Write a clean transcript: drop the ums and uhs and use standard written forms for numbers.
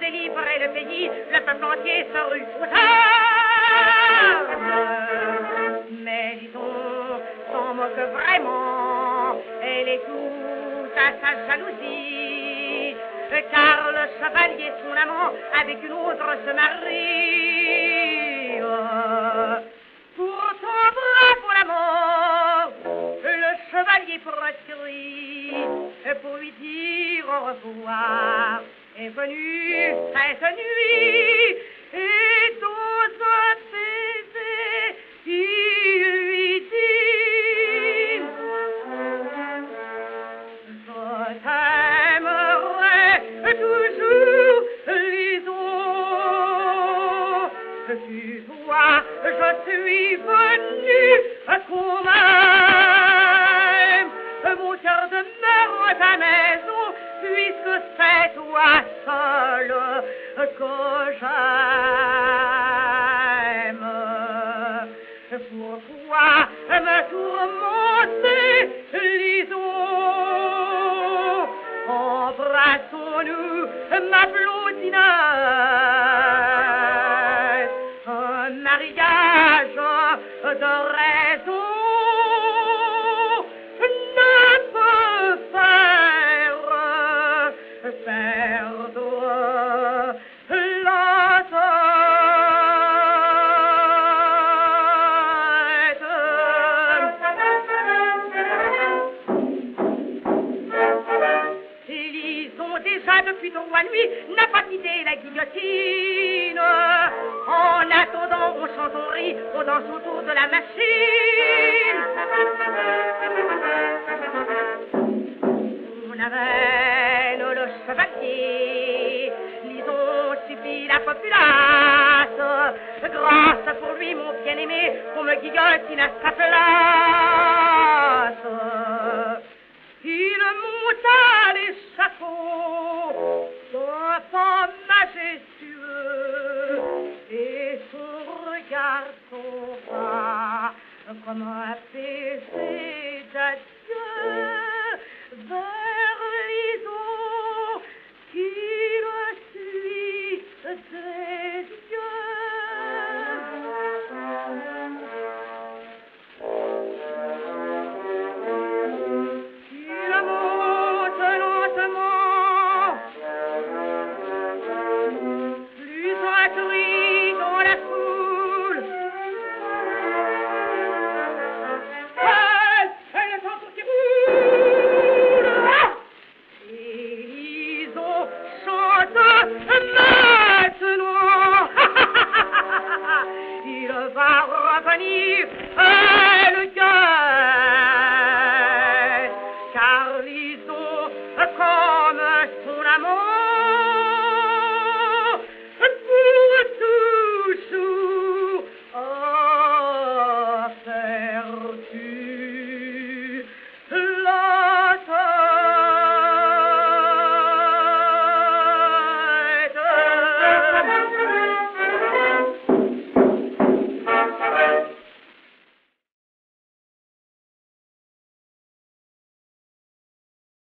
délivrer le pays, le peuple entier se rue aux armes. Mais disons, s'en moque vraiment, elle est toute à sa jalousie, car le chevalier, son amant, avec une autre se marie. Pourtant, bravo la mort, le chevalier proscrit, pour lui dire au revoir, est venu cette nuit, et dans un baiser, il lui dit: je t'aimerai toujours, Lison. Tu vois, je suis venu qu'on m'aime. Mon cœur demeure à ta maison, puisque c'est toi seul que j'aime. Pourquoi me tourmenter, Lison? Embrassons-nous, ma blondinette. Un mariage de raison ne peut faire perdre la tête. Lisons déjà depuis 3 nuits, n'a pas quitté la guillotine. En attendant, on chante, on rit, on danse autour de la machine. On amène le chevalier, Lison supplie la populace, grâce pour lui, mon bien-aimé, qu'on me guillotine à sa place. Il monte à l'échafaud, son pas majestueux, et son regard s'en va comme un baiser d'adieu.